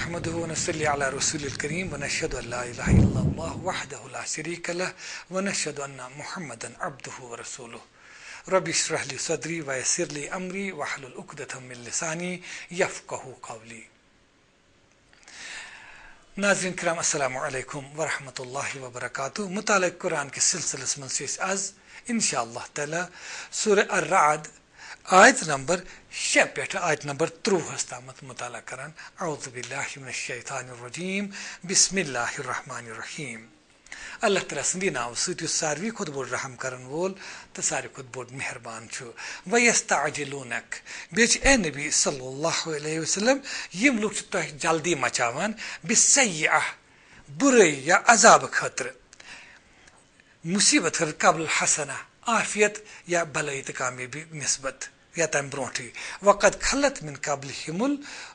نحمده ونصلي على رسول الكريم ونشهد أن لا إله إلا الله وحده لا شريك له ونشهد أن محمدا عبده ورسوله رب اشرح لي صدري ويسر لي أمري واحلل عقدة من لساني يفقهوا قولي. नाज़रीन किराम अस्सलामु अलैकुम वरहमतुल्लाहि वबरकातुहू। मुताला-ए-कुरान के सिलसिले में आज इंशाअल्लाह ताला सूरह अर-रअद आयत नंबर 6 पे आयत नंबर 30 तमत मुताला करान। औज़ु बिल्लाहि मिनश शैतानिर रजीम बिस्मिल्लाहिर रहमानिर रहीम। अल्लाह ताला संदी नाव सत सारवी खुद बोड रहम करन वोल तो सारी खुद बोड मेहरबान छु। वयस्तअजिलूनक बेच ए नबी सल्लल्लाहु अलैहि वसल्लम यम लोग तो जल्दी मचावान बिसय्यह बुराई या अजाब खतर मुसीबत खतर कबल हसना आफियत या भलाई त कामयाबी निस्बत या तम ब्रोठी वक़द खलत मिन कबल हिमुल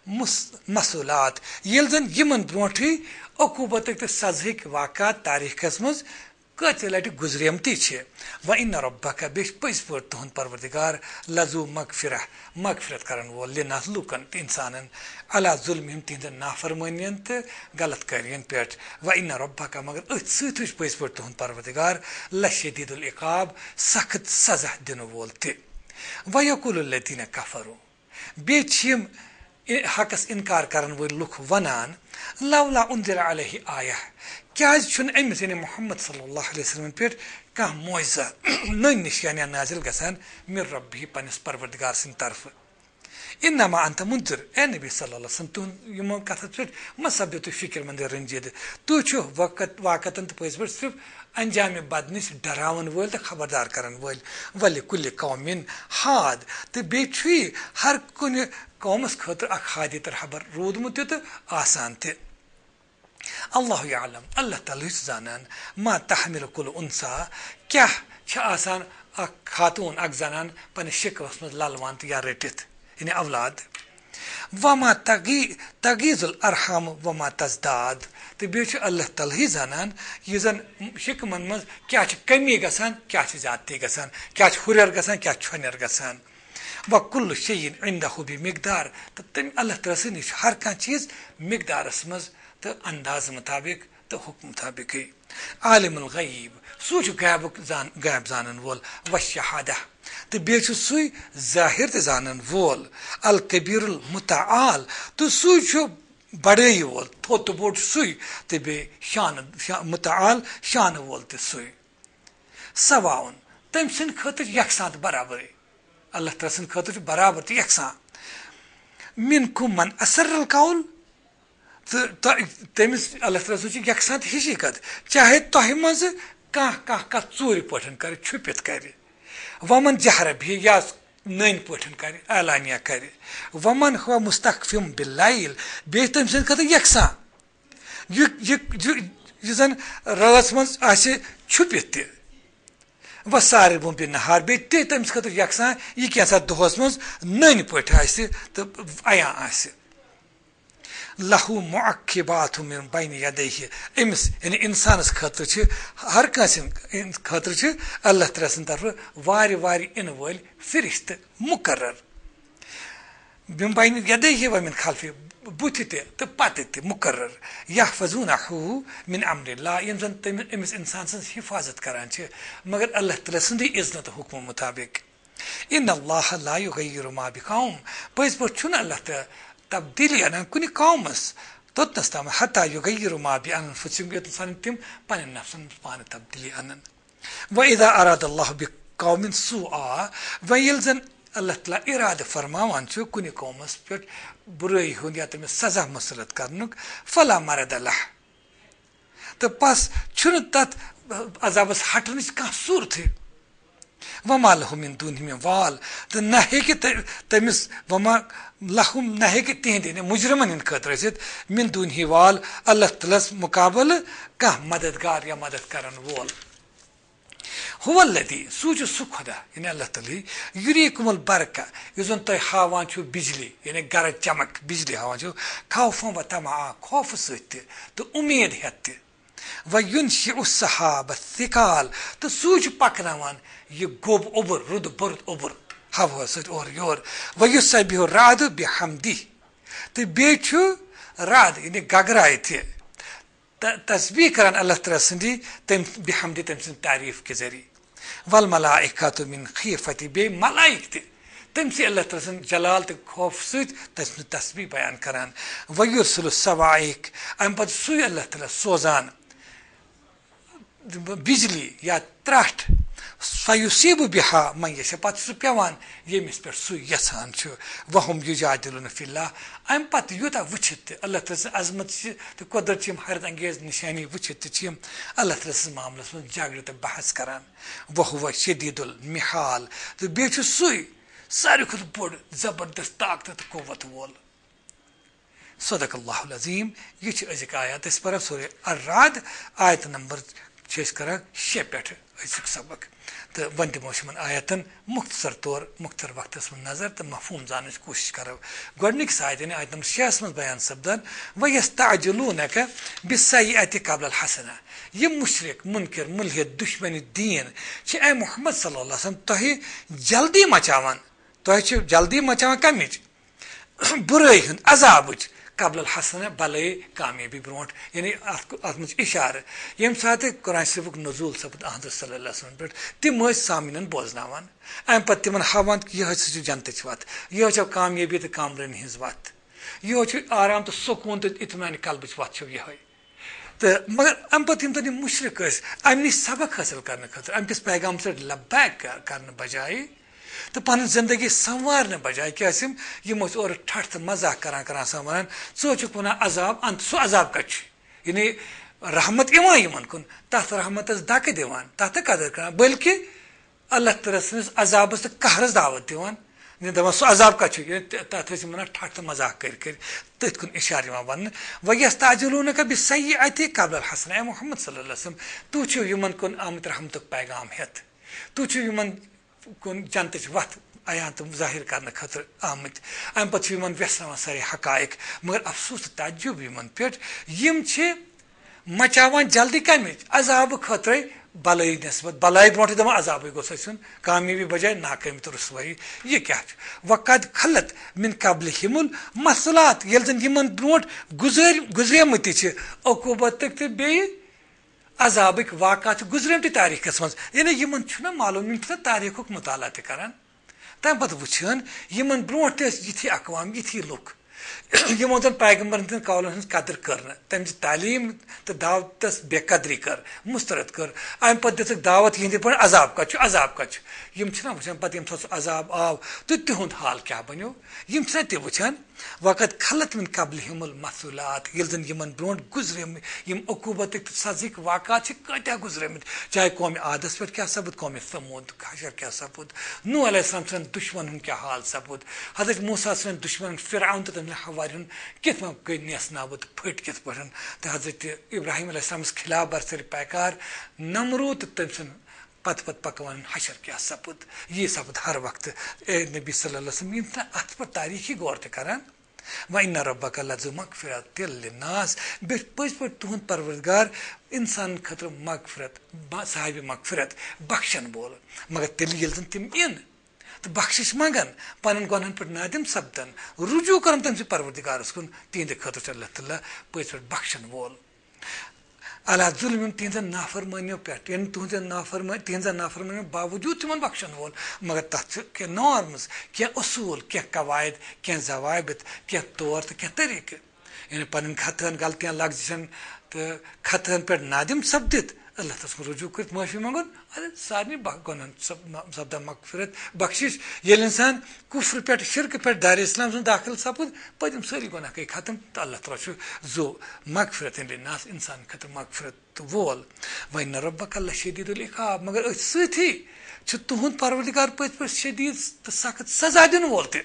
मसूलात येल जन यमन ब्रोठी अकूबत तो सजहिक वाक़ात तारीखस मज कत लटि गुजरेमती छे। व इन रब्बक बेश पज पर तुहन परवरदिगार लजू मगफिरत करन वोल लिनास लुकन इंसानन अला जुल्मिम तिंद नाफरमानियन त गलत करियन पेट। व इन रब्बक मगर अथ सत पज पर तुहन परवरदिगार लशदीदुल इकाब सख्त सजा दिन वोल ते। व यकुलुल लदीन कफरू बेचिम हकस इनकार करन वो लुख वनान लवला उन्दिरा अलैहि आया क्या अमिस यानी मोहम्मद सल्लल्लाहु अलैहि वसल्लम पे कह मोइजा नई निशानियां नाजिल गसान मिर रब्बी पनिस परवरदिगार सिन तरफ। इन्नमा अंत मुंजिर ए नबी सल्लल्लाहु अलैहि वसल्लम तुम यमो कथा पे मसब तो फिक्र मंद रंजीद तू छु वाकतन तो पैस सिर्फ अंजाम बद निश डरावन वोल तो खबरदार करन वोल वली कुल कौमिन हाद तो बेछुई हर कुन कौमस खतर अख हादित खबर रोदमुत तो आसान थे। अल्लाह यालम अल्लाह ताला जानन मा तहमिल कुल उनसा क्या आसान अख खातून अख जनान पन शिकवस मज ललवान या रटित यानी औलाद वमा तगीजुल अरहम वमा तजदाद तो बेच अल्लाह ताला ही जानन ये जन शिकमन मज क्या कमी गसान क्या ज्यादती गसान क्या हुरर गसान क्या छनर गसान। व कुल शयइन इंदहु बिमिकदार तो तम अल्लाह ताला से निश हर कह चीज मिकदारस मज तो अंदाज मुताबिक तो हुक्म मुताबिक आलिमुल गैब सूच गैब जानन वोल व शहादा तो बेच सुई जाहिर ते जानन वोल अल कबीरुल मुतआल तो सूच बड़े वोल थोत बोट सुई तो बे शान मुतआल शान वोल ते सुई सवाउन तम सिन खतर यकसात बराबर अल्लाह ताला सिन खतर बराबर तो यकसा मिनकुम मन असरल कौल तो तमिस अल्लाह ताला सोच यकसात हिशी कत चाहे तह मज कह चूर पठन कर छुपित कर वमन जहर भी या नन पठन कर एलानिया कर वमन हुआ मुस्तखफिम बिल्लाइल बे तम सिन खतर यकसा जन रात मज आसे छुपित त व सारे बुम पे नहार बे तमिस खतर यकसा यह क्या दोहस मज नन पठ तो अया आसे लहू मुअक्किबातु मिन बैन यदैहि अमिस यानी इंसानस खतर हर कंस खतर अल्लाह ताला सिन तरफ वारि वारि इन वल फरिश्त मुकर्रर मिन बैन यदैहि व मिन खल्फि बुथ तो पत मुकर्रर यहफजुनहु मिन अम्रिल्लाह यम जन अमिस इंसान सं हिफाजत करान मगर अल्लाह ताला सिंदी इज्जत हुक्म मुताबिक। इन अल्लाह ला युगय्यिरु मा बिकौम पज पर छुन अल्लाह ताला तब्दीली अन कुनि कौमस तोतनस तम हता युगय्यिरु मा बिअनफुसिहिम इंसान तिम पन नफ्सन पान तब्दीली अनन। व इदा अराद अल्लाह बिकौमिन सुआ व यलजन अल्लाह ताला इरादा फरमावान छु कुनि कौमस पे बुराई हो या तम सजा मसलत करनुक फला मरद लह तो पास छुन तत अजाबस हटनिस का सूरत वमा लहु मिन दुनिहि वाल तो न है कि तमिस वमा लहुम न है कि तिहद मुजरमन इन खतर मिन दुनिहि वाल अल्लाह ताला मुकाबल का मददगार या मदद करन वोल हुवल्लदी सूच सुखदा यानी अल्लाह ताला युरीकुमुल बरका युजन तो हावान छु बिजली यानी गरज चमक बिजली हावान छु खौफन व तमा खौफ सत तो उम्मीद हेत व युनशिउ सहाब थिकाल तो सूच पकनावान ये गोब ओबर रुद बरुद ओबर हवा सत और योर व युसबिहु राद बिहमदी तो बेछु राद यानी गगराए थे तस्बीह करन अल्लाह तआला सदी तम बिहमदी तम सन तारीफ के जरिए वल मलाइकातु मिन खीफती बे मलाइक ते तम से अल्लाह तआला सन जलाल ते खौफ सत तस्बीह तस्बीह बयान करन वयुरसुल सवाइक अम पद सुई अल्लाह तआला सोजान बिजली या त्रट फयुसीब बिहा मन यशा पत सु पेवान यमिस पे सु यसान छु वहुम युजादिलुन फिल्लाह अम पत युता वुचित अल्लाह तआला अजमत ते कुदरत छिम हैरत अंगेज निशानी वुचित छिम अल्लाह तआला मामलस में झगड़े ते बहस करान वहुव शदीदुल मिहाल तो बेच सुई सारी खुद बोड़ जबरदस्त ताकत ते कुव्वत वोल सदकल्लाहुल अजीम ये अजिक आयत इस पर सूरह अर-राद आयत नंबर 6 करा 6 पे अजिक सबक तो वन दिमोशमन आयतन मुख्तसर तौर मुख्तर वक्त में नजर तो मफहूम जान कोशिश करो गोडनिक आयत ने आयत नंबर 6 में बयान सब्दन व यस्ताजिलूनक बिस्सय्यति क़ब्ल अल हसना ये मुशरिक मुनकर मुल्हिद दुश्मनी दीन छ ए मोहम्मद सल्लल्लाहु अलैहि वसल्लम तहि जल्दी मचावन तहि छ जल्दी मचावन कमिच बुराई हुन अजाबच क़ब्ल अल हसना भले कामयाबी ब्रोट यानी अतम इशार यम साथ कुरान शरीफुक नज़ूल सपद अहद सल्लल्लाहु अलैहि वसल्लम पे तिम सामिनन बोजनावन अम पत तिमन हावन यह जनतच वत यह छ कामयाबी तो कामरानी हिज वत यह छ आराम तो सुकून तो इत्मीनान कल्बच वत छ यह तो मगर अम पत यम तन मुशरिक अम नश सबक हासिल करने खतर अम किस पैगाम से लब्बैक करने बजाय तो पन जिंदगी संवारने बजाय क्या यम और ठठ तो मजाक करान करान वन चुक वन अजाब अंत सह अजाब कच यानी रहमत इवान यमन कुन तथ रहमत दक दिवान तथ कदर करान बल्कि अल्लाह तआला सनिस अजाबस तो कहरस दावत दिवान दपान सह अजाब कच तथ वन ठठ तो मजाक कर तथ कुन इशार वन व यस्ताजिलूनक बिस्सय्यति क़ब्ल अल हसना ए मोहम्मद सल्लल्लाहु अलैहि वसल्लम तू छु यमन कुन आमत रहमतुक पैगाम हेत तू छु यमन कुन जनतच वत आयान तुम जाहिर करने खतर आमत अम पे व्यसन सारे हकायक मगर अफसोस तजुब यमन पे यम मचावान जल्दी कमिच अजाब खतर भलाई नस्बत भलाई ब्रोट दपान अजाब गोसन कामयाबी बजाय नाकामी तो रसवाई ये क्या वक़द खलत मिन क़ब्लिहिमुल मसलात येल जन यमन ब्रोट गुजरेमत अकूबत तो बे अजाबिक वाक़ात गुजरमत तारीखस मज यानी यमन मालूम यम तारीखुक मुताला करान तम पे वुचान यमन ब्रोट यथी अकवाम यथी लुक यमो जन पैगम्बरन हंद कौलन हंज कदर कर तम तालीम तो दावतस बेकदरी कर मुस्तरद कर अम पे दिख दावत यहंद पे अजाब कच यम वुचान पे यम अजाब आव तो तिहुंद हाल क्या बनो यम तह वुचान वक़द खलत मिन क़ब्लिहिमुल मसलात येल जन यमन ब्रोट गुजरे यम अकूबत सजिक वाक़ात कत्या गुजरेमत चाहे कौम आदस पे क्या सपद कौम समूद हशर क्या सपद नूह अलैहिस्सलाम सन दुश्मन क्या हाल सपद हज़रत मूसा सन दुश्मन फिरऔन तो तमिल हवारिन कित गई नेस नाबुद फट कित पन तो हज़रत इब्राहिम अलैहिस्सलाम खिलाफ बरसर पैकार नमरूद तम सन पत पकवान हशर क्या सपद ये सपद हर वक्त नबी सल्लल्लाहु अलैहि वसल्लम अत पर तारीखी गौर करान व इन्न रब्बक लज़ु मग़फ़िरतिल लिन्नास पज पे तुहद परवरदिगार इंसान खतर मग़फ़िरत साहिब मग़फ़िरत बख्शन बोल मगर तेल येल जन तिम इन तो बख्शिश मंगन पन गुनहन पे नादिम सपदन रुजू कर तम परवरदिगारस कुन तिहद खतर अल्लाह ताला पज पे बख्शन बोल अला जुल्म तिहद नाफरमानियों पे तिहद नाफरमानियों बावजूद तिमन बख्शन वोल मगर तथ क्या नॉर्म्स क्या असूल क्या कवायद क्या जवाबित क्या तौर तो क्या तरीके यानी पन खतन गलतियां लग तो खतन पे नादिम सपदित अल्लाह तस रुजू कर माफी मंगन अरे सारे गुनहन सपदा मग़फ़िरत बख्शिश ये इंसान कुफ्र पे शिरक पे दार इस्लाम सुन दाखिल सपद पदम सारी गुनाह कई खत्म तो अल्लाह तआला जो मग़फ़िरत लिन्नास इंसान खतर मग़फ़िरत वोल व इन्न रब्बक लशदीदुल इक़ाब मगर सही तुहद परवरदिगार पे शदीद तो सख्त सजा दिन वोल ते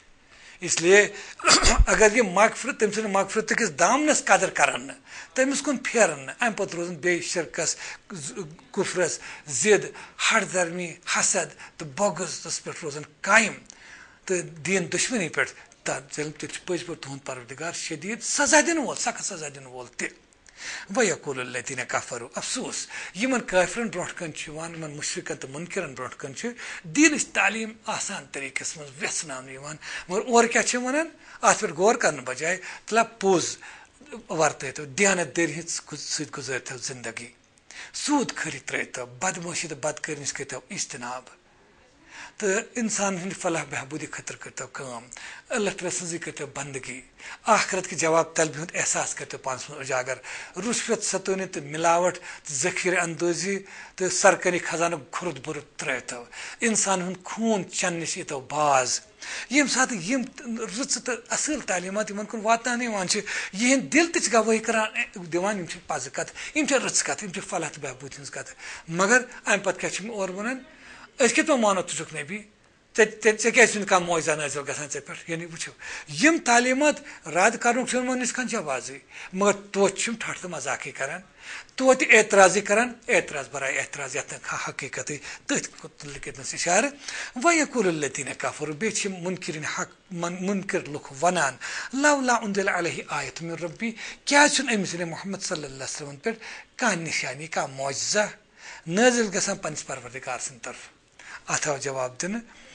इसलिए अगर ये मग़फ़िरत तम सन मग़फ़िरत किस दामनस कदर करान तमिस कुन फेरन अम पे रोजन बे शिरकस कुफ्रस जिद हरदर्मी हसद तो बगस पे रोजन कायम तो दीन दुश्मनी पे तेल पज पे तुहद परवरदिगार शदीद सजा दिन वोल सख्त सजा दिन वोल ते वयकुलु लदीना कफरु अफसोस यमन काफिरन ब्रोंठ कन वन यमन मुशरिकन तो मुनकिरन ब्रोंठ कन दीनच तालीम आसान तरीकस मज व्यसनान मगर और क्या वनान अत पे गौर करने बजाय तला पोज वर्तो दियानत दर सत गुजरतो जिंदगी सूद खरी त्रो बदमाशी तो बदकर्निश करो इज्तनाब तो इंसान हंद फलाह बहबूदी खतर करो कम अल्लाह तआला सजी करो बंदगी आखरत के जवाब तलबी हूँ एहसास करो पानस उजागर रुश्वत सतोनी तो मिलावट जखीर अंदोजी तो सरकारी खजाना खुरुद बुरुद त्रो इंसान हूँ खून चन नश यो बाज यम सात यम रुच तो असल तालीमत इन कुन वातान यहद दिल तह गवाही कर दिवान पज कत रच कत फलाह तो बहबूद हज कत मगर अम पे क्या और वन कत मानो तुक नबी क्या कह मुआजा नाजिल ग पे यानी वो यम तालीमत रद्द कर वन जवाज मगर तोत ठठ तो मजाक कर तोत एतराजी कर एतराज बराए एतराज ये हकीकत तथ इशार वयकुलुल्लज़ीना कफरु बे मुनकिरिन हक मुनकिर लुक वनान लौला उन्ज़िला अलैहि आयतुम मिन रब्बी क्या अमिस मोहम्मद सल्लल्लाहु अलैहि वसल्लम पे कह निशानी कह मुअज्जा नाजिल गसान पन्निस परवरदिगार सन्द तरफ अथ जवाब दिन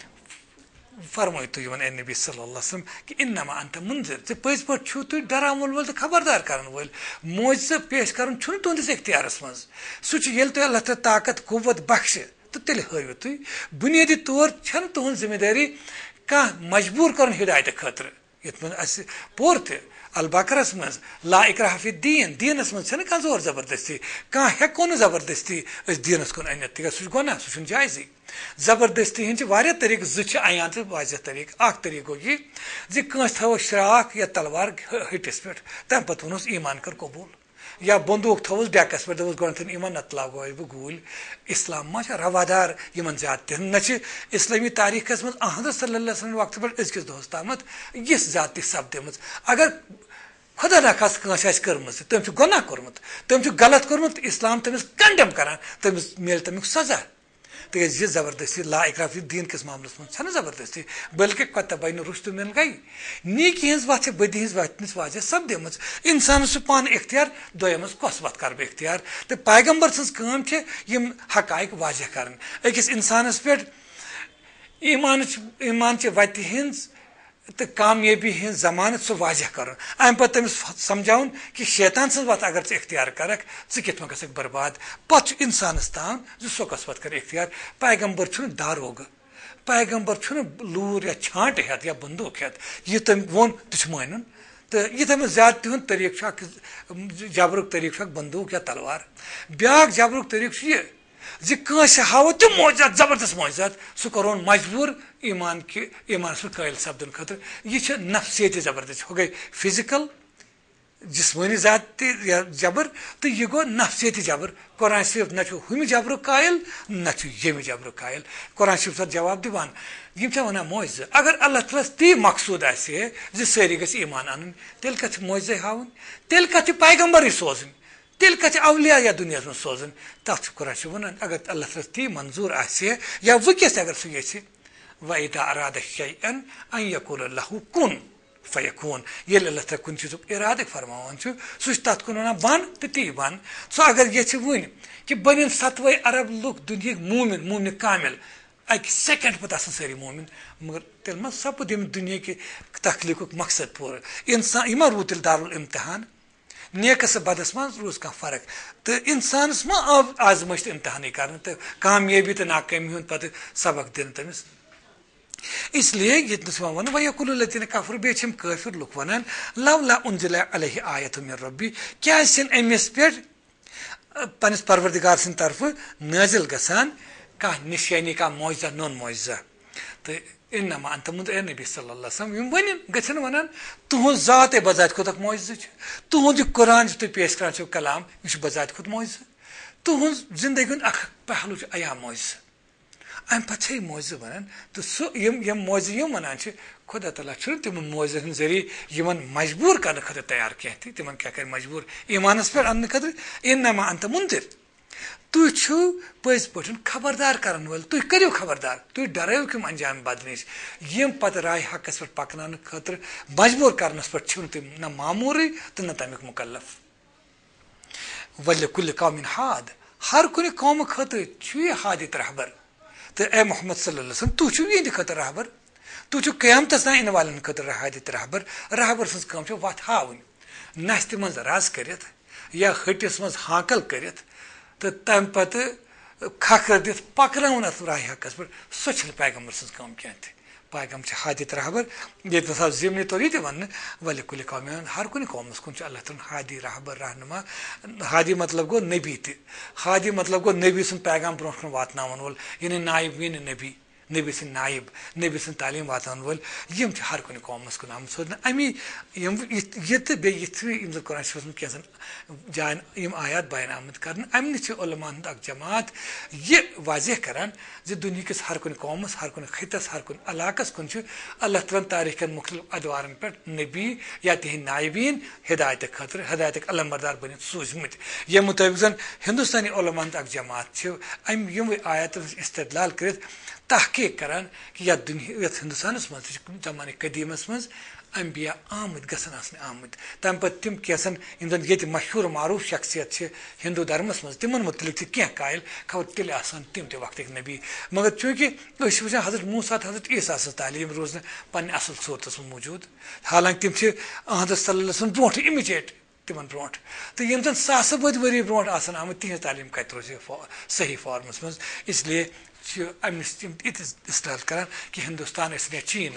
फरमाय तु यमन नबी सल्लल्लाहु अलैहि वसल्लम कि इन्नमा अंत मुंजिर जे पज पट छु तु डरावन वल खबरदार करन वल मुअज्जा पेश करन छु तुंदिस इख्तियारस मज सु छु यल तो अल्लाह तआला ताकत कुव्वत बख्श तो तेल हयो तु बुनियादी तौर छन तुहन जिम्मेदारी का मजबूर करन हिदायत खतर यत मन अस पोर ते अल बकरस मज ला इकराह फी दीन दीनस मज छन का जोर जबरदस्ती का हेको न जबरदस्ती अस दीनस कोन अनत तिगा सु गोना सु छन जायजी जबरदस्ती हंद तरीक अयान तो वाजह तरीक तरीक गो ये थो श्राख या तलवार हटिस पे तम पे वोनस ईमान कर कबूल या बंदूक थोस डेकस पे दस गो ईमान नत लाग बह गूल इस्लाम मा रवादार इन ज्यादा न इस्लामी तारीखस मज अहद सल्लल्लाहु अलैहि वसल्लम वक्त पे अजकिस दोस तामत यह ज्यादा सपदम अगर खुदा नखास कर्म तम गुनाह कोर्मुत तम गलत कोर्मुत इस्लाम तमिस कंडेम करान तमिस मिल तमिक सजा तेज यह जबरदस्ती ला इकराफी दीन किस मामलस मन जबरदस्ती बल्कि कत बन रुश्त मिल गई नीकी हज वत बदी हज वतन वाजह सपदम इंसान पान इख्तियार दोयम कस वत कर बह इख्तियार तो पैगम्बर सम हकायक वाजह कर अकिस इंसानस पे ईमान वत हज तो कामयाबी हज जमानत सह वाजह कर अम पे तमिस समझाउन कि शैतान सज वत अगर इख्तियार करक कत गक बर्बाद पत् इंसानस तान सो कस वत कर इख्तियार पैगम्बर दारोग पैगम्बर लूर या छांट हेत या बंदूक हेत यह तम वोन तह मानुन तो यह तमिस ज्यादा तुंद तरीक जबरुक तरीक बंदूक या तलवार ब्या जबरुक तरीक यह हाव तम मौजात जबरदस्त मौजात सह करोन मजबूर ईमान पे कायल सपदन खतर यह नफसियत जबरदस्त हो गई फिजिकल जिस्मानी ज्यादती या जबर तो यह गो नफसियती जबर कुरान शरीफ न हम जबर कायल न यम जबर कायल कुरान शरीफ जवाब दिवान वन मुआज अगर अल्लाह तआला ती मकसूद आसे सारी गई ईमान अन तेल कत मुआज हावन तेल कत पैगम्बर सोजन तेल कत अवलिया या दुनिया में सोजन तथ कुरान शरीफ वन अगर अल्लाह तआला ती मंजूर आसे या वकिस अगर सह ये वइदा अरादा शैअन अन यकुल लहु कुन फयकून ये अल्लाह तआला कुन चीज़ इराद फरमान सह तथ कुन वन बन तो ती बन सो अगर ये वन कि बन 7 अरब लुक दुनिया मोमिन मोमिन कामिल अक सेकंड पे सारी मोमिन मगर तेल मा सपद दुनिया के तखलीक मकसद पूर इंसान यह रूद तेल दारुल इम्तिहान नेकस बदस मज रूज कह फर्क तो इंसानस मा आजमश इम्तिहान कर तो कामयाबी तो नाकामी हूं पे सबक दिन तमिस इसलिए ये वन वयकुलुल्लज़ीना कफरु बे काफिर लुक वनान लौला उन्ज़िला अलैहि आयतुम मिन रब्बी क्या अमिस पे पन्निस परवरदिगार सन्द तरफ नाजिल गसान कह निशानी कह मुअज्जा नोन मुअज्जा तो इन्नमा अंत मुंजिर नबी सल्लल्लाहु अलैहि वसल्लम वन गन वनान तुहद जात बजात खुद मुअज्जा तुहद कुरान तुम पेश कर कलाम यह बजात खुद मुअज्जा तुहद जिंदगी अख पहलू अया मुअज्जा अम पे मुआवजे वन तो सम मुआवजे वन खुदा तला तम मुआवजे जरिए मजबूर करने खतर तैयार कह तिम क्या कर मजबूर ईमानस पे अन्न खतर इन्नमा अंत मुंजिर तुम पज पे खबरदार कर वल तुम करो खबरदार तुम डरो कम अंजाम बद नश यम पे राय हकस पे पकन खतर मजबूर करनस पे तुम न मामूर तो न तमिक मुकल्लफ वल्ले कुल कौमिन हाद हर कुन कौम खतर हादित रहबर तो ए मोहम्मद सल्लल्लाहु अलैहि वसल्लम तू यहद खतर रहबर तू क़यामतस तान इन वालन खतर हादित रहबर रहबर सज कम वत हावन नस्त मज रस कर या हटिस मज हाकल कर तो तम पत खखर दित पकन अत राह हकस पे सो पैगम्बर सज कम कह पैगम्बर हादित रहबर ये ज़िमनी तौर ये वन वल कुल कौम हर कुन कौमस कुन अल्लाह तन हादी रहबर रहनुमा हादी मतलब गो नबी हादी मतलब गो नबी सुन पैगाम ब्रोह कन वातनावन वोल यानी नायब यानी नबी नबी सुन नायब नबी सुन तालीम वातान वोल यम हर कुन कौमस कुन आम सोचना अमी यम ये बे ये कुरान शरीफ में कैसन जान यम आयात बयान आमद कर अमन उलमा अक जमात ये वाजह करान जो दुनिया किस हर कुन कौमस हर कुन खितस हर कुन इलाकस कुन अल्लाह तआला तारीख मुख्तलिफ अदवारन पे नबी या तिहिंद नायबीन हिदायत खतर हिदायत अलमबरदार बन सूझमत ये मुताबिक जन हिंदुस्तानी उलमा अक जमात अम यम आयात इस्तदलाल कर तहकीक करान कि या दुनिया हिंदुस्तान मज जमान कदीमस मज अम्बिया आमद गसन आमद तम पे तम कैसन इन जन ये मशहूर मारूफ शख्सियत हिंदू धर्मस मज तिमन मुतलिक क्या कायल खबर तेल तम ते वक्त नबी मगर चूंकि वुचान हजरत मूसा हजरत ईसा तालीम रोज पे असल सूरतस मौजूद हालांकि तम अहद सल्लल्लाहु ब्रो इमिजिएट तिमन ब्रो तो यम जन सास बद वरी ब्रो आमद तिहज तालीम कत रोज सही फॉर्मस मज इसलिए अमिस इस्तेमाल करान कि हिंदुस्तान चीन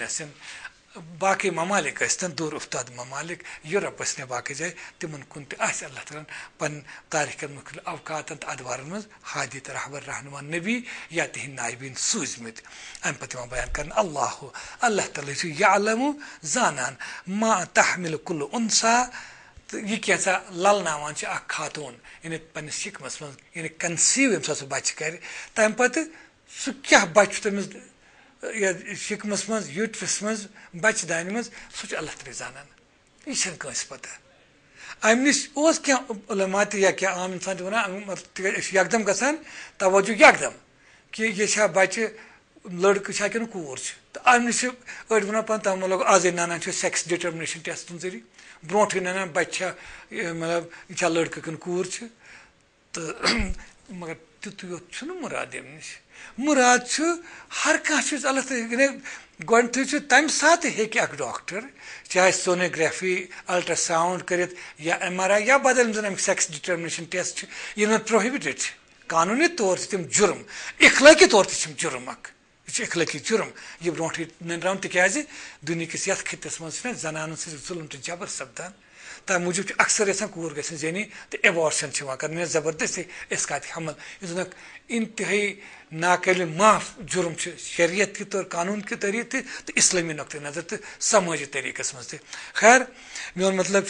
बाकी ममालिक दूर उफ्ताद ममालिक यूरोप बाकी जाए तिमन कुन अल्लाह तआला पन तारीख मुख्तलिफ अवकात अदवार मज हादी रहबर रहनुमा नबी या तिहिंद नायबीन सूझमत अम पे बयान कर अल्लाह तआला यअलमु जानन मा तहमिल कुल उनसा तो यह कैसा ललनावान खातून यानी पन्नस शिकमस मज यानी कंसीव यम सह बच्चे कर तम पे सह क्या बच्चे तमिस शिकमस मज यूट्रस मज बच्चे दान मज सह अल्लाह तआला जानन यह कंस पता अम नश क्या उलमा या क्या आम इंसान वन यकदम गसान तवज्जो यकदम कि यह बच्चे लड़क कि कूर तो अम नश अड़ वन पान तम लोग आज नानान सेक्स डिटर्मिनेशन टेस्ट जरिए ब्रोह नानान बच्चा मतलब यह लड़क कि कूर तो मगर तुत योत मुराद अम नश मुराद हर कह चीज अल्लाह गो तम सात हे डॉक्टर चाहे सोनोग्राफी अल्ट्रासाउंड कर या MRI या बदल जन सेक्स डिटर्मिनेशन टेस्ट इन प्रोहिबिटेड कानूनी तौर तम जुर्म इखलाकी तौर तम जुर्म यह इखलाकी जुर्म यह ब्रोह नरान तिज दुनिया किस ये खितस मज जनान जुल्म तो जबर सपदान तम मूजूब अक्सर यहां कूर ग जनी तो एबॉर्शन कर जबरदस्ती इसकात हमल यह इंतहाई नाकाबिल माफ जुर्म शरीयत के तौर कानून के तरीके तो इस्लामी नुक़्ते नज़र तो समाजी तरीक़स मज खैर मोन मतलब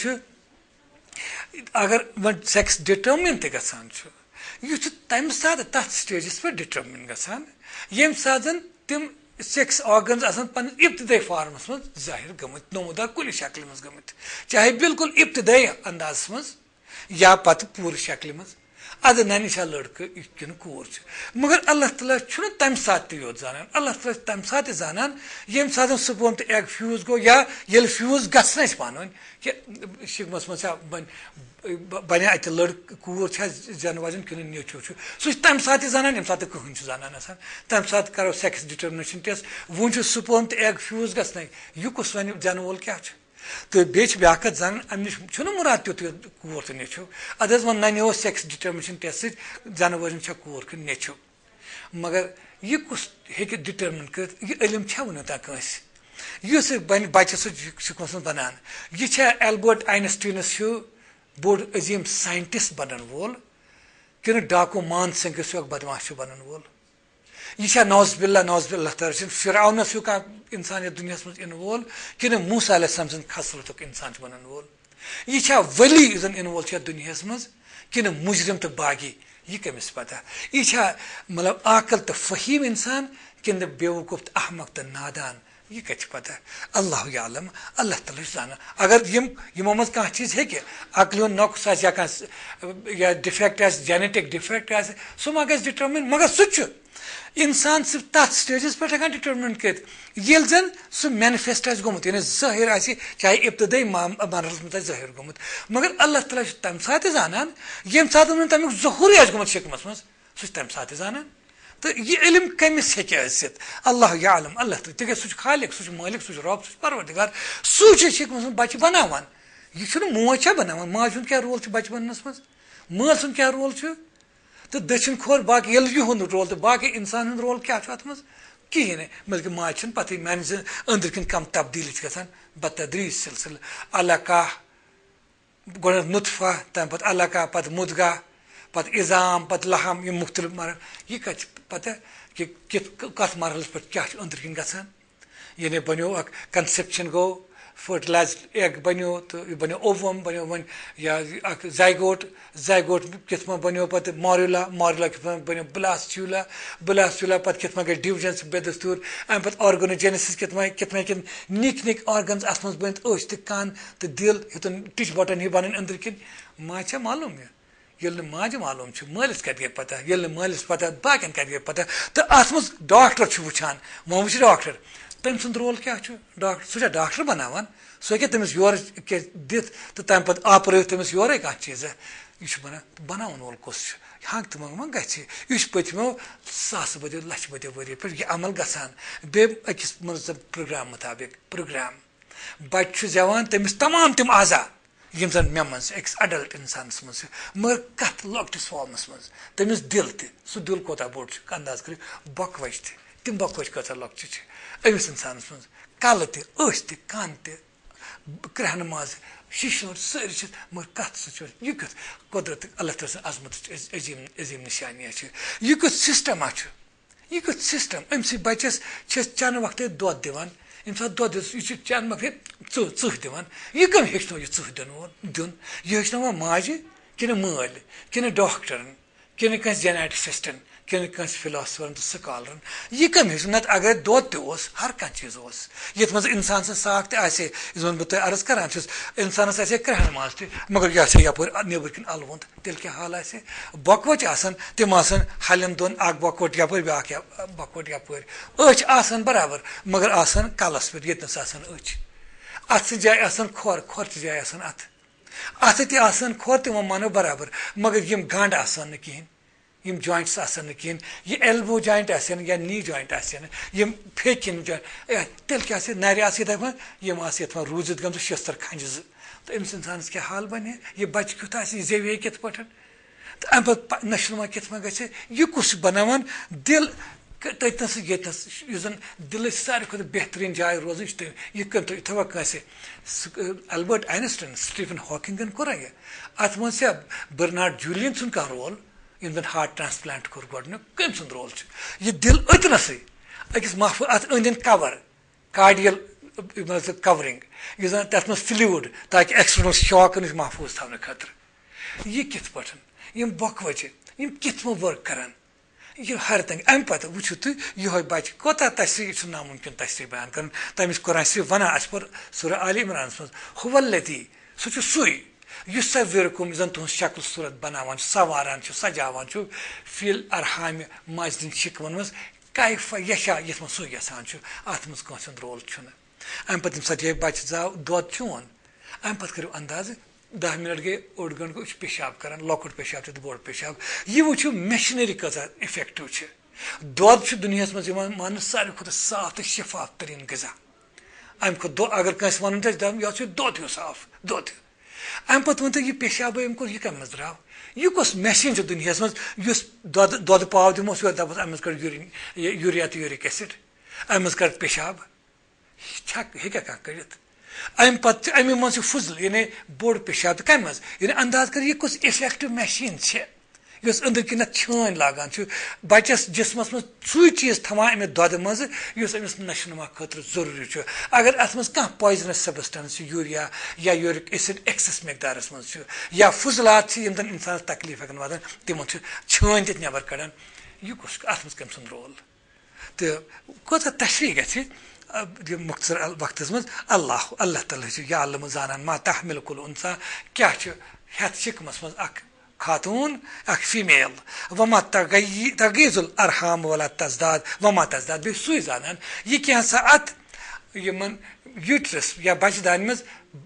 अगर वन सेक्स डिटर्मिन गसान यह तम सात तथ स्टेजस पे डिटर्मिन गसान यम सात तम सेक्स ऑर्गन्स आसान पन इब्तदाई फार्मस मज जाहिर गमत नमूदा कुल शक्ल मज गमत चाहे बिल्कुल इब्तदाई अंदाज मज या पत पूरी शक्ल मज अद नन लड़क कि कूर मगर अल्लाह तआला तम सात योत जानन अल्लाह तआला तम सात जानन यम सात स्पर्म तो एग फ्यूज गो या ये फ्यूज गसन पान कि शिकमस मज बने अत लड़क कूर जन वजन कि नीचो सह तम सात जानन यम सात कहन जानन तम सात करो सेक्स डिटर्मिनेशन टेस्ट वन स्पर्म तो एग फ्यूज गसन यह कुस वन जन वोल क्या तो बे ब्याकत जान अम नश मुराद तुत कूर तो नेचो अद वन ननो सेक्स डिटर्मिनेशन टेस्ट जन वजन कूर कि नेचो मगर यह कुस हे डिटर्मिन कर यह इलम वन तस बन बच्चे सह बनान यह एल्बर्ट आइंस्टीनस बोड़ अजीम साइंटिस्ट बनन वोल कि डाकू मान सिंह बदमाश बनन वोल यह नौजबिल्ला नौजबिल्ला तरह फिरौनस हूँ कह इंसान दुनिया मज इन वोल कि मूसा अलैहिस्सलाम सद खसलत इंसान बनन वोल यह वली जन इन वोल दुनिया मज कि मुजरिम तो बागी यह कमिस पता यह मतलब आकल तो फहीम इंसान कि बेवकूफ तो अहमक तो नादान यह कत पता अल्लाह आलम अल्लाह तआला जान अगर यमो मज कह चीज हे अकल नक्स या डिफेक्ट जेनेटिक डिफेक्ट सह मा ग डिटर्मिन मगर सह इंसान सिर्फ तथ स्टेजस पे डिटरमिन कर जन सह मैनिफेस्ट गोमुत यानी ज़ाहिर आसि चाहे इब्तदाई मरहलस में ज़ाहिर गोमुत मगर अल्लाह ताला तम सात जानान यम सात तमिक ज़हूरी गोमुत शिकमस मज सह तम सात जानान तो यह इल्म कमिस हे अल्लाह यालम अल्लाह तिक सह खालिक सह मालिक सह रब सह परवरदिगार सह शिकमस बच्चे बनावान यह मोज बनावान माज क्या रोल बच्चे बनस मज माल सुन क्या रोल तो दक्षिण खोर बाकी यहुंद रोल तो बाकी इंसान रोल क्या अत मज कहें बल्कि माज पत मान अंदर कन कम तब्दीली गसान बतदरीज सिलसिल अलका गो नुतफा तम पे अलका पे मुदगा पे इजाम पे लहम यह मुख्तलिफ मर यह कत पता कि कत मरहलस पे क्या अंदर कन गसान यानी बनो कंसेप्शन गो फर्टिलाइज एग बनो तो यह बनो ओवम बनो वन या जायगोट जायगोट कित बनो पे मॉर्यूला मॉर्यूला कित बनो ब्लास्ट्यूला ब्लास्ट्यूला पे कित गई डिविजन बेदस्तूर अम पे ऑर्गेनोजेनेसिस कित निक निक ऑर्गन्स अत मज बन कान तो दिल युतन टिच बटन ही बन अंदर कन माज मालूम ये माज मालूम मालिस कत गई पता ये मालिस पता बाकन कत गई पता तो अत मज डॉक्टर वुचान वो वो डॉक्टर तम सुंद रोल क्या डॉक्टर सह डॉक्टर बनावान सह हे तमिस योर दित तो तम पे आपरव तमिस योरे कह चीज़ यह बनावन वोल कस हंग तो मंग मा गह पत्मो सास बदो लछ बदो वरी पे यह अमल गसान बे अकिस प्रोग्राम मुताबिक प्रोग्राम बच्चे जवान तमिस तमाम तम आजा यम जन मे मज अकिस अडल्ट इंसानस मज मगर कत लॉकटिस फॉर्मस मज तमिस दिल सह दिल कोता बोड़ अंदाज कर बकवच तम बकवच कत लॉकचि अमिस इंसानस मज कल कान क्रहन माज शीशोर सारी मगर कत यह कत कुदरत अल्लाह ताला अजमत अजीम अजीम निशानिया यह कत सिस्टम यह कत सिस्टम अम बच्चस चन वक्त दोद दिवान यम सात दोद यह चन वक्त चुह दिवान यह कम हेचनो यह चुह दिन यह हेचनवा माजि कि माल कि डॉक्टरन कि जेनेटिसिस्टन कि फिलोसफरन तो स्कॉलरन यह कम हेच नत अगर दोद तोस हर कह चीज ये मज इंसान साख तसे वन बह तुम अर्ज करान इंसानस आसे क्रहन माज मगर यह यप नबर कन अलवंद तेल क्या हाल आसे बकवच तम हलन दोन बकवट यप ब्या बकवट यप अच बराबर मगर कलस पे ये अच अत जाए खोर खोर जाए अत खोर तम मानो बराबर मगर यम गंड आसान कहें यम जॉइंट्स आसन कहें यह एल्बो जॉइंट आसन या नी जॉइंट आसन यम फेकिन जॉइंट तेल क्या नर दपान यम रूजित गम शस्तर खंज तो अमिस इंसान क्या हाल बने यह बच्चे कुत जेवे कित पे तो अम पे नशनुमा कित गि यह कुछ बनावान दिल तथनस यस जन दिल सारे खुद बेहतरीन जाय रोजन यह थवा कंसे अल्बर्ट आइंस्टाइन स्टीफन हॉकिंगन कोरा यह अत मन बर्नार्ड जूलियन सुन कह रोल इन जन हार्ट ट्रांसप्लांट कोर गोडन कम सुंद रोल यह दिल अतनस अकिस महफूज अत अंदन कवर कार्डियल कवरिंग यह जन तथ मज फ्लूड ताकि एक्सटर्नल शॉक नश महफूज थवन खतर यह कित पे यम बकवच यम कित वर्क करान यह हर तंग अम पे वो तुम यह बच्चे कोता तशरी नामुमकिन तशरी बयान कर तमिस कुरान शरीफ वन अस पर सूरह आली इमरान मज हुवल्लती सह सुई युसव्विरुकुम जन तुम शक्ल सूरत बनावान सवारान सजावान फिल अरहाम माजदिन शिकवन मज कैफ यशा ये सू यसान अत मज कंसन रोल अम पे तम सत बच्चे जाव दोद चोन अम पे करो अंदाज 10 मिनट गए ओड गंट गो पेशाब कर लकुट पेशाब तो बोड़ पेशाब यह वो मशीनरी कजा इफेक्टिव दोद दुनिया मज मान सारे खुद साफ तो शफाफ तरीन गजा अम खुद अगर कंस वन यह दोद साफ दोद अम पे वन यह पेशाब अम कोर यह कम मज द्राव यह कस मशीन दुनिया मज दोद पाव दिमो दपस अम कर यूरिया तो यूरिक एसिड अम कर पेशाब हे क्या कर अम पे अमे मन फुजल यानी बोड़ पेशाब तो कम यानी अंदाज कर यह कस इफेक्टिव मशीन यस अंदर किन छान लागान बच्चस जिसमस मज सू चीज थवान अमे दोद मज अमिस नशनुमा खतर जरूरी अगर अत मज कह पॉइजनस सबस्टेंस यूरिया या यूरिक एसिड एक्सेस मकदारस मज या फुजलात यम जन इंसान तकलीफ हेकन वातान तिमन छान तथ नबर कड़ान यह कस अत मज कम सुंद रोल तो कोता तशरी गि मुख्तर वक्त मज अल्लाह ताला यालम जानान मा तहमिल कुल उनसा क्या हेत शिकमस मज खातून अख फीमेल वमा तगीजुल अरहाम वला तजदाद वमा तजदाद बे सुई जानन ये क्या सा अत यमन यूट्रस या बचदान में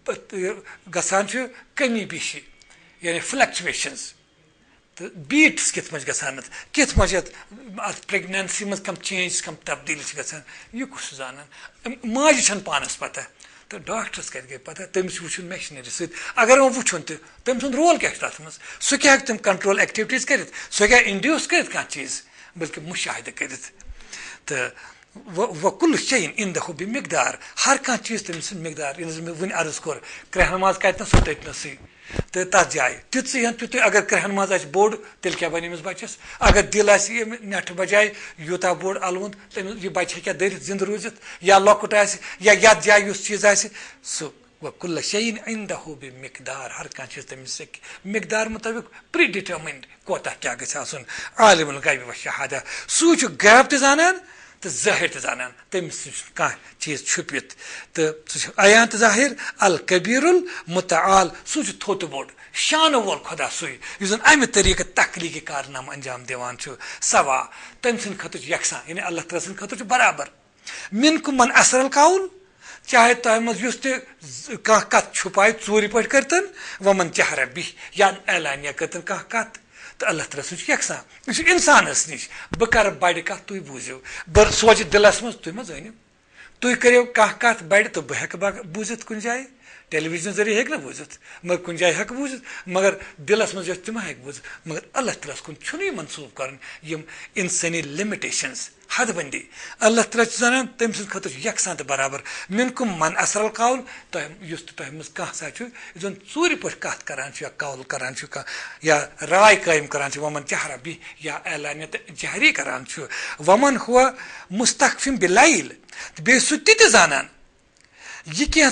गसान छ कमी बिशी यानी फ्लक्चुएशंस तो बीट्स कित मज गसान कित मज अत प्रेगनेंसी में कम चेंज कम तब्दीली गसान ये कुछ जानन माज छन पानस पता तो डॉक्टर्स कत गई पता तमिस वुचुन मशीनरी सत अगर वो वुचुन तो तम सुन रोल क्या तथ मज सह क्या तम कंट्रोल एक्टिविटीज कर सह क्या इंड्यूस कर कह चीज बल्कि मुशाहिद कर तो वकुल शैन इंदहु बिमिकदार हर कह चीज तमिस मिकदार वन अर्ज कोर क्रहन माज कतन सह तथनसै तो तथ जाए तुत तुत अगर क्रहन माज आ बोड़ तेल क्या बन बचस अगर दिल नठ बजाय यूता बोड़ अलवंद यह बच्चे क्या दरित जिंद रूजित या लकुट या यथ जाए चीज सह वकुल शैन इंदहु बिमिकदार हर कह चीज तमिस मिकदार मुताबिक प्री डिटरमिन्ड कोता क्या गन आलिमुल गैब व शहादा सू गैब त जानन तो जाहिर तो जानन तमिस कह चीज छुपित तो अयान तो जाहिर अल कबीरुल मुतआल सू थोत बोड़ शान वोल खुदा सुई युजन अमि तरीक तखलीकी कारनाम अंजाम दिवान सवा तम सद खत यकसा यानी अल्लाह तआला सद खत बराबर मिनकुम मन असरल काउल चाहे तह मज कह कत छुपाए चूरी पे करतन वमन चहरा बिह या ऐलानिया करतन कह कत तो अल्लाह तआला सह यकसा इंसानस निश बह कर बड़ कत तुम बूझो बह सोच दिलस मज तुम मज अनिव तुम करो कह कत बड़ तो बह हेक बूझित कुन जाए टेलीविजन जरिए हेक ना बूझित मगर कुन जाए हेक बूझित मगर दिलस मज तुम हेक बूझित मगर अल्लाह तआला कुन छुनी मनसूब कर इंसानी लिमिटेशंस हदबंदी अल्लाह तआला जानान तम सद खत यकसा तो बराबर मिनकुम मन असरल कौल तह मज कह सा जन चूरी पे कत करान या कौल करान या राय कायम करान वमन चहरा बि या ऐलानियत जहरी करान वमन हुआ मुस्तखफिम बिलाइल बे सु ति जानान यह क्या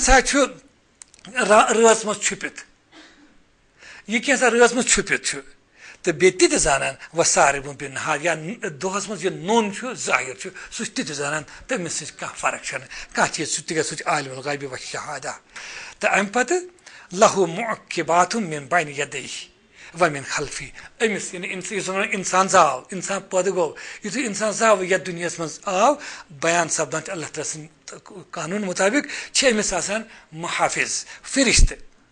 रज मज छुपित यह क्या रज मज छुपित तो बे ति जानान व सारिबुन बिन नहार या दोहस मज यह नोन जाहिर सह ति जानान तमिस कह फर्क कह चीज सह आलिमुल गैब व शहादा तो अम पत लहु मुअक्किबातुम मिन बैन यदैहि व मिन खल्फी अमिस इंसान जाव इंसान पद गो यु इंसान जाव यथ दुनिया मज आव बयान सपदान अल्लाह तआला कानून मुताबिक अमिस आसान मुहाफिज फिरिश्त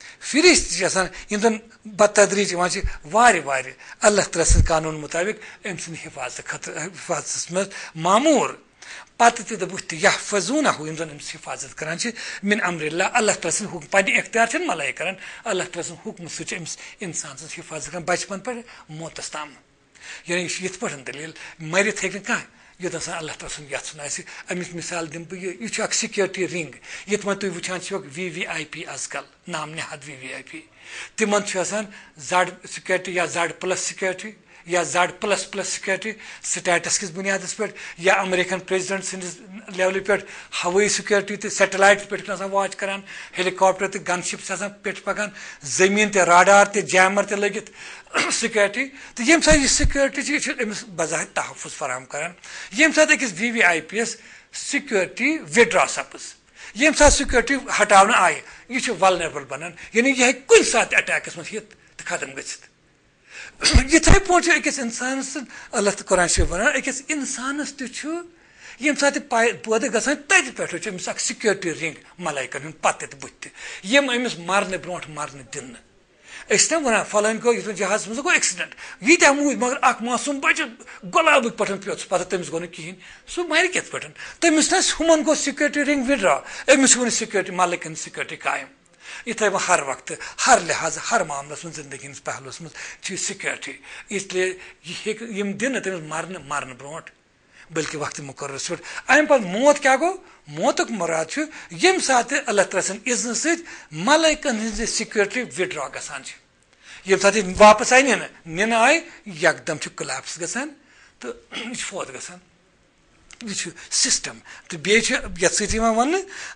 इन जन बतदरीज वारे अल्लाह तआला कानून मुताबिक अम सद हिफाजत मज मामूर पत दुख यहफजूनहु इन जन अमिस हिफाजत करान मिन अमरिल्लाह अल्लाह तआला हुक्म पन्ने इख्तियार मलाई करान अल्लाह तआला हुक्म सह अमिस इंसान सज हिफाजत करान बचपन पे मौतस ताम यानी यथ पे दलील मरित हेक कह युत अल्लाह तआला यथन अमिक मिसाल दिम बह यह सिक्योरिटी रिंग यथ तुम वुचान VVIP आजकल नाम नहद VVIP तिमन जड सिक्योरिटी या जड प्लस सिक्योरिटी या जड प्लस सिक्योरिटी स्टेटस किस बुनियाद पे या अमेरिकन प्रेसिडेंट सदिस लेवल पे हवाई सिक्योरिटी तो सैटेलाइट पे वाच करान हेलीकॉप्टर तो गनशिप पे पकान जमीन तो राडार तो जैमर तो लगित सिक्योरिटी तो ये सिक्योरिटी अमिस बजाय तहफुज फराम करान ये अकिस VVIP सिक्योरिटी विड्रॉ सपज ये सिक्योरिटी हटाने आए यह वल्नरेबल बनान यानी यह कुछ सात अटैकस मज हित तो खत्म गसित यथे पे अकिस इंसान अल्लाह कुरान शरीफ वन अकिस इंसानस ये सात पैदा गसान तत पे अमिस सिक्योरिटी रिंग मलाइकन पत बुत यम अमिस मरने ब्रो मरने दिन ना वन फलान गो जहाज मज गो एक्सीडेंट यीत्या मूद मगर अख मासूम बच्चे गुलाब पे प्योच पता तमिस गो कहें सह मर कत पे तमिस ना हुमन गो सिक्योरिटी रिंग विड्रॉ अमिस वो सिक्योरिटी मलाइकन सिक्योरिटी कायम इथे हर वक्त हर लिहाज हर मामलस में जिंदगी पहलुस मज सिक्योरिटी इसलिए यह दिन तमिस मरने ब्रो बल्कि वक्त मुकर पे अम पे मौत क्या गो मौतुक मुराद यम सात अल्लाह तआला इज्न सत मलाइकन हज सिक्योरिटी विड्रॉ गसान यम सात वापस आय नीन आय यकदम कोलैप्स गसान तो यह फौत गसान यह सिस्टम तो बे वन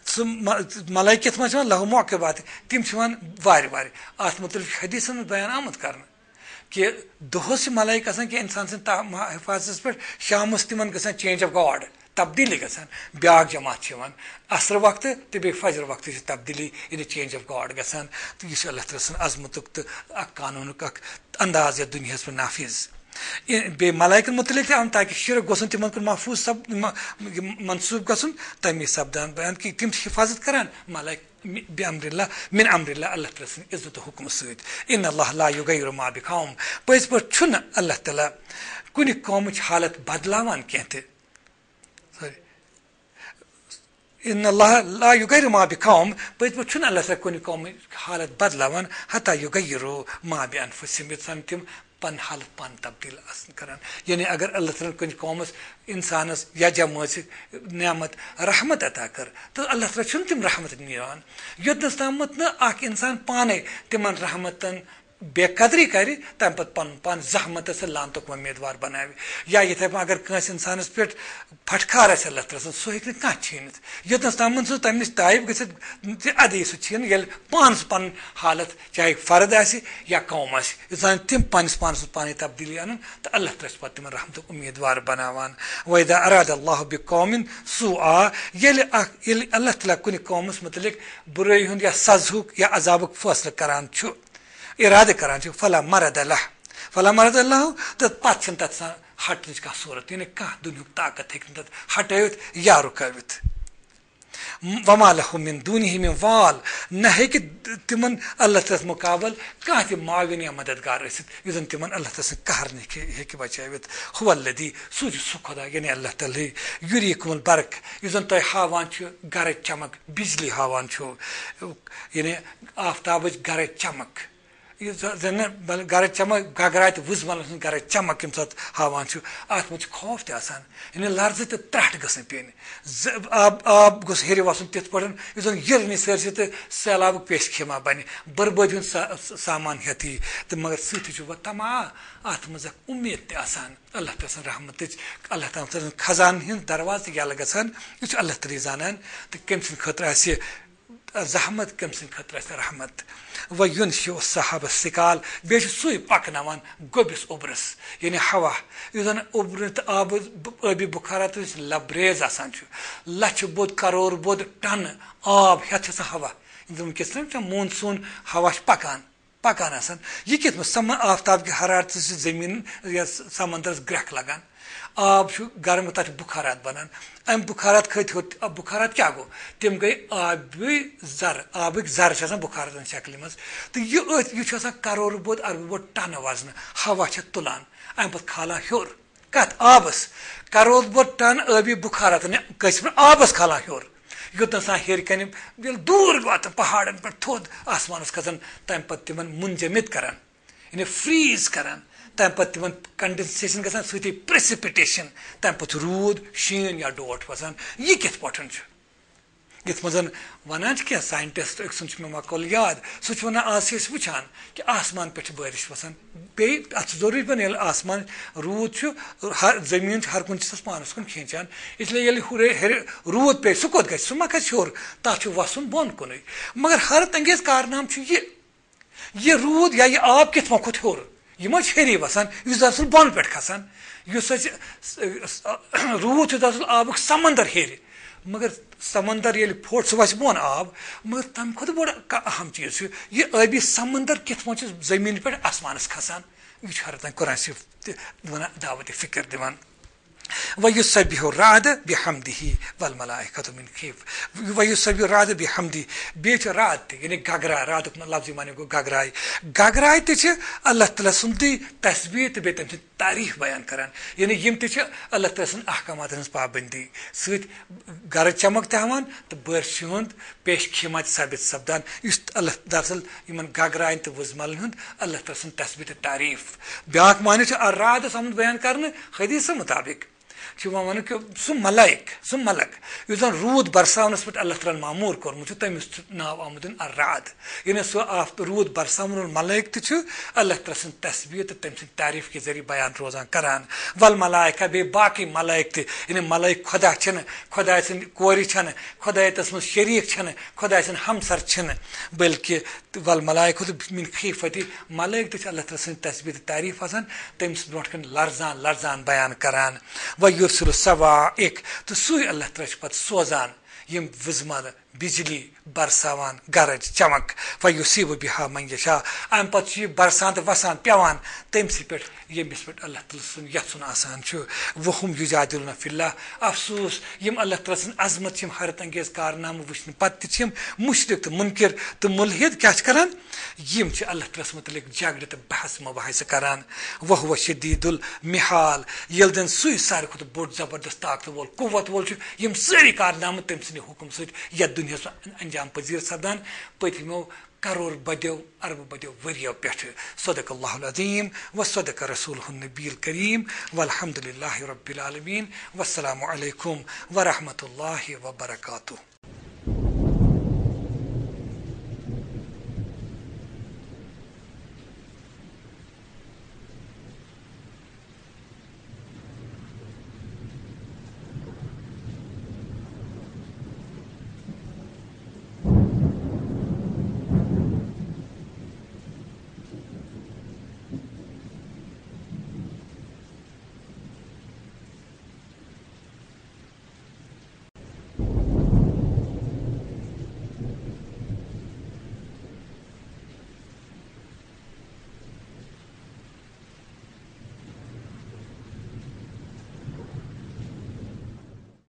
मलाइकत मज लहु मुअक्किबात तिम वार अत मुतलिक हदीसन बयान आमद कर कि दोहस मलाइक कि इंसान हिफाजत पे शामस तिमन गसान चेंज ऑफ गॉड तब्दीली गसान ब्याक जमात असर वक्त तो बे फजर वक्त तब्दीली इन चेंज ऑफ गॉड गसान तो यह अल्लाह ताला सन अजमतुक तो कानून अंदाज या दुनिया पर नाफिज बे मलाइकन मुतलिक हम ताकि शिरक गोसन तिमन कुन महफूज सब मंसूब गसन तमी सपदान बयान कि तिम हिफाजत करान मलाइक बिअम्रिल्लाह मिन अम्रिल्लाह अल्लाह ताला सन इज्जत हुक्म सद इन अल्लाह ला युगयिरु मा बिकौम पस पर छुन अल्लाह ताला कुनि कौमच हालत बदलावान कहते सॉरी इन अल्लाह ला युगयिरु मा बिकौम पस पर छुन अल्लाह ताला कुनि कौम हालत बदलावान हता युगयिरु मा बिअनफुसिहिम तिम पन हालत पान तब्दील करान यानी अगर अल्लाह ताला कुछ कौमस इंसानस या जमस नियामत रहमत अता कर तो अल्लाह ताला छुन तिम रहमत नियान योतनस तामत न आख इंसान पाने तिमन रहमतन बेकदरी कर तम पत पन पान जहमत से लानतुक उम्मीदवार बनावे या ये अगर कंस इंसानस पे फटकार अल्लाह ताला सह हेक कह छीनित योतनस तामन सह तम नश तायब गसित अदे सह छीन ये पानस पन हालत चाहे फर्द आसि या कौम आसि इंसान तिम पानस पानस पानी तब्दीली अन तो अल्लाह ताला पत तिमन रहमतुक उम्मीदवार बनावान वइदा अराद अल्लाह बिकौमिन सुआ ये अल्लाह ताला कुनि कौमस मुतलिक बुराई हुंद या सज़हुक या अजाबुक फैसला करान छु इरादे करान फला मरद अल्लाह तो पत् तथ हटन कह सूरत यानी कह दुनिया ताकत हे तथ हटवित या रुकवित वमा लहु मिन दूनिहि मिन वाल न हे तिमन अल्लाह ताला मुकाबल कह ति माविन या मददगार रसित तिमन अल्लाह ताला कहर हे बचावित हुवल्लदी सूज सु खुदा यानी अल्लाह ताला युरीकुमुल बरक युजन तय हावान छु गर चमक बिजली हावान छु यानी आफ्ताबच गर चमक गर चमक गगराय तो वुजमल गर चमक यम सात हावान अत मज खौफ तसान यानी लर्ज तो त्रट गसन पेन आब गोस हेर वसन तिथ पटन युजन यरनी सरसी तो सैलाब पेश खेमा बने बर्बाद हुन सामान हेती तो मगर सथ वो तमा अत मज उम्मीद तसान अल्लाह ताला रहमत अल्लाह ताला खजान हिंद दरवाज यल गसान यह अल्लाह ताला जानन तो कम सन खतर आसि जहमत कम सन खतर आसि रहमत व युनशु सहाब सिकाल बे सुई पकनावान गोबिस उब्रस यानी हवा युजन उब्र आब आबी बुखारत लबरेज आसान लछ बोध करोड़ बोध टन आब हेत हवा वनकस मानसून हवा पकान पकान आसान यह कित आफ्ताब की हरारत जमीन या समंदरस ग्रह लगान आब गर्म तथ बुखारात बनान अम बुखारात खत अब बुखारात क्या गो तम गई आबिक जर बुखारत शक्ल मज तो यह करोड़ बोध अरब बोध टन वजन हवा तुलान अम पे खाला हर कत आबस करोड़ बोध टन आबी बुखारत आबस खाला हर योतन हेर कन दूर वात पहाड़न पे थोद आसमानस खसान तम पे तिम मुंजमिद करान यानी फ्रीज करान तम पे तिम कंडेंसेशन गसान सती प्रेसिपिटेशन तम पे रूद शीन या डोट वसान यह कित पटन ये मजन वन क्या साइंटिस्ट सुन मे मकल याद सह वन आज वुचान कि आसमान पे बारिश वसान बे जरूरी बन आसमान रूद जमीन हर कुन पानस कुन खींचान इसलिए रूद पे सह कोत गह मा खस हर तथ वसन बोन कुन मगर हर अंगेज कारनाम यह रूद या यह आब कित खोत हर यह हेरी वसान यह बोन पे खसान रूद आबुक समंदर हेर मगर समंदर ये फोट सह वस बोन आब मगर तम खुद बड़ अहम चीज यह आबी समंदर कित जमीन पे आसमानस खसान यह हर कुरान वन दावत फिक्र दिवान वयुसब्बिहु राद बिहम्दिही वल मलाइकतु मिन खीफ वयुसब्बिहु राद बिहम्दी बे रात यानी गगरा रात लफ्ज माने गो गगराय गगराय ते अल्लाह ताला सुनती तस्बीह ते बेतम तारीफ बयान करान यानी यम ते अल्लाह ताला सन अहकामात हंस पाबंदी सत गर चमक तहवान तो बर्श हुंद पेश खिमत साबित सपदान इस अल्लाह दरअसल यमन गगराय ते वजमल हुंद अल्लाह ताला सन तस्बीह ते तारीफ ब्याक माने रात समझ बयान करने हदीस मुताबिक वन कि सह मलक युस जन रूद बरसावनस पे अल्लाह ताला मामूर कोरमुत तमिस नाव आमुद अर्राद यानी सह रूद बरसावन मलक त अल्लाह ताला सन तस्बीह तो तम तारीफ के जरिए बयान रोजान करान वल मलाइका बे बाकी मलक त यानी मलक खुदा खुदा सन कोरी खुदा तस मज शरीक खुदा सन हमसर बल्कि वल मलाइक मिन खीफती मलक त अल्लाह ताला सन तस्बीह तो तारीफ आसान तमिस ब्रोट कन लर्जान बयान करान व युरसिलु सवाइक तो सुई अल्लाह ताला छ पत सोजान यम वजमल बिजली बरसावान गरज चमक फयुसीब बिहा मन यशा अम पत बरसात वसान पेवान तमसी पे यमिस पे अल्लाह ताला सुन यथुन आसान छु वहुम युजादिलुना फिल्लाह अफसोस यम अल्लाह ताला सुन अजमत यम हैरत अंगेज कारनाम वुचन पत यम मुशरिक तो मुनकिर तो मुल्हिद क्या करन यम छ अल्लाह ताला मुतलिक झगड़े तो बहस मुबाहिस करान वहुव शदीदुल मिहाल यल्दन सुई सार खुद बोड जबरदस्त ताकत वोल कुव्वत वोल छु यम सारी कारनाम तमसनी हुकुम सत या दुनिया अंजाम पजीर सपदान पतिमो करोड़ बदियो अरब बदियो वरियो पे सदक़ल्लाहुल अज़ीम व सदक़ रसूलुहुन नबील करीम वल्हम्दुलिल्लाहि रब्बिल आलमीन वस्सलामु अलैकुम व रहमतुल्लाहि व बरकातुहू।